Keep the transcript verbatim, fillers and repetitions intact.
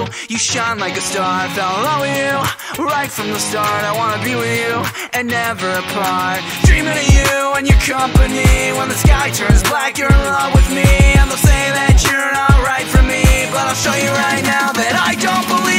you. You shine like a star, I fell in love with you right from the start. I wanna be with you and never apart. Dreaming of you and your company. When the sky turns black, you're in love with me. And they'll say that you're not right for me, but I'll show you right now that I don't believe